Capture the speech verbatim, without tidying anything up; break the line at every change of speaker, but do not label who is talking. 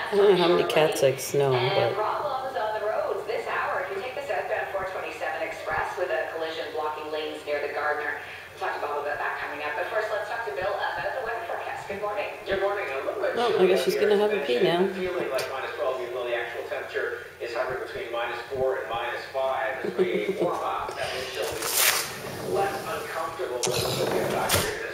I don't know how many cats I know, but...
Problems on the roads this hour. If you take the southbound four twenty-seven Express with a collision blocking lanes near the Gardner. We'll talk about that coming up. But first, let's talk to Bill about the weather forecast. Good morning.
Good morning. A little bit
Oh, I guess she's going to have a pee now.
Feeling like minus twelve, even though the actual temperature is hovering between minus four and minus five as we warm up. That wind chill is less uncomfortable than the factor.